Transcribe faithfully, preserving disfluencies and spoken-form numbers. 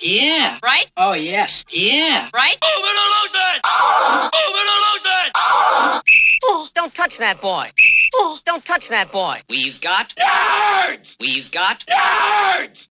Yeah. Right? Oh, yes. Yeah. Right? Move it or lose it! Move it or lose it! Oh, don't touch that boy. Oh, don't touch that boy. We've got... Nerds! We've got... Nerds!